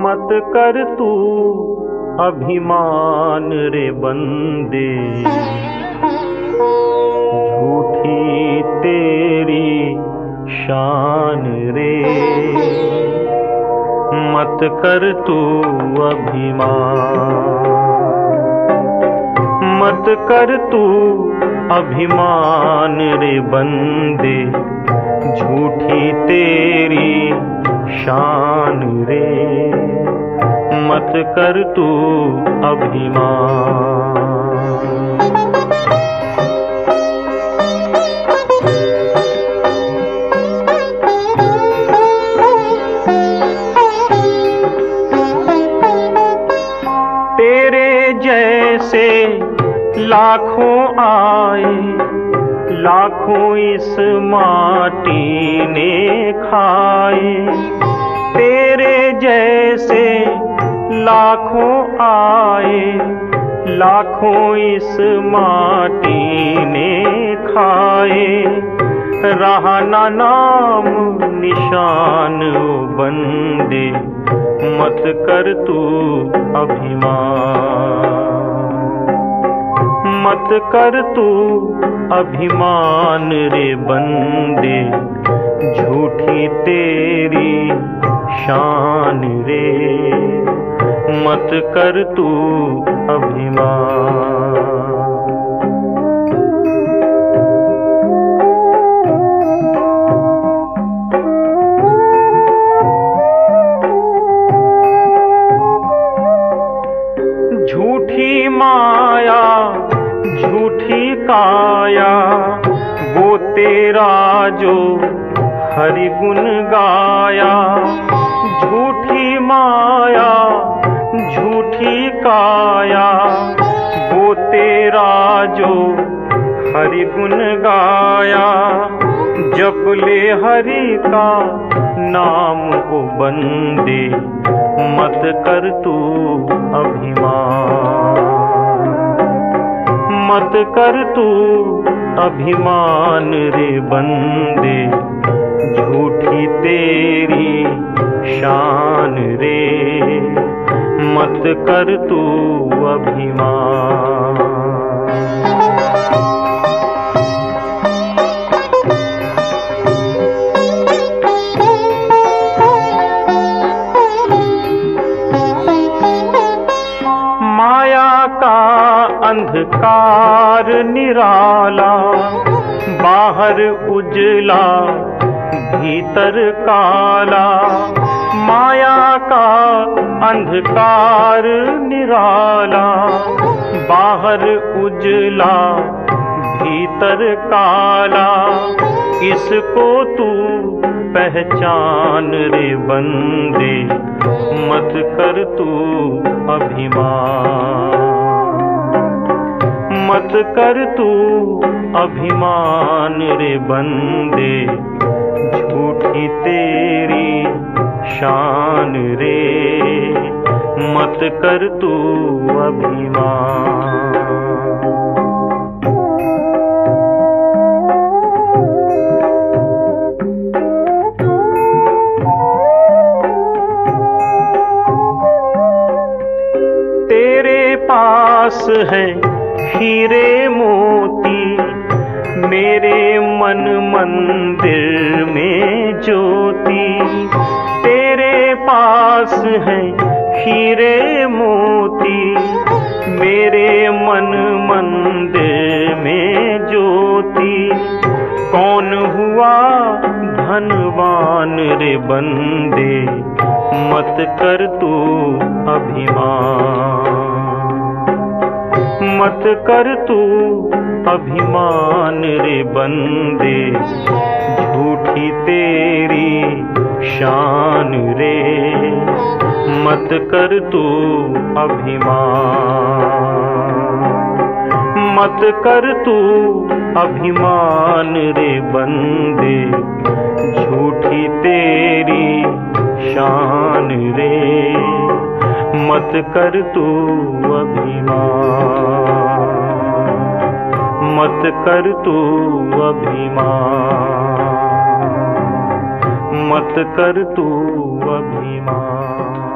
मत कर तू अभिमान रे बंदे, झूठी तेरी शान रे। मत कर तू अभिमान, मत कर तू अभिमान रे बंदे, झूठी तेरी शान रे। मत कर तू अभिमान। तेरे जैसे लाखों आए, लाखों इस माटी ने खाए। तेरे जैसे लाखों आए, लाखों इस माटी ने खाए। रहा ना नाम निशान ओ बंदे, मत कर तू अभिमान। मत कर तू अभिमान रे बंदे, झूठी तेरी शान रे। मत कर तू अभिमान। झूठी माया झूठी काया, वो तेरा जो हरि गुण गाया। झूठी माया झूठी काया, वो तेरा जो हरि गुण गाया। जप ले हरि का नाम को बंदे, मत कर तू अभिमान। मत कर तू अभिमान रे बंदे, झूठी तेरी शान रे। मत कर तू अभिमान। माया का अंधकार निराला, बाहर उजला भीतर काला। माया का अंधकार निराला, बाहर उजला भीतर काला। इसको तू पहचान रे बंदे, मत कर तू अभिमान। मत कर तू अभिमान रे बंदे, झूठी तेरी शान रे। मत कर तू अभिमान। तेरे पास है हीरे मोती, मेरे मन मंदिर में ज्योति। तेरे पास है हीरे मोती, मेरे मन मंदिर में ज्योति। कौन हुआ धनवान रे बंदे, मत कर तू अभिमान। मत कर तू अभिमान रे बंदे, झूठी तेरी शान रे। मत कर तू अभिमान। मत कर तू अभिमान रे बंदे, झूठी तेरी शान रे। मत कर तू अभिमान। मत कर तू अभिमान। मत कर तू अभिमान।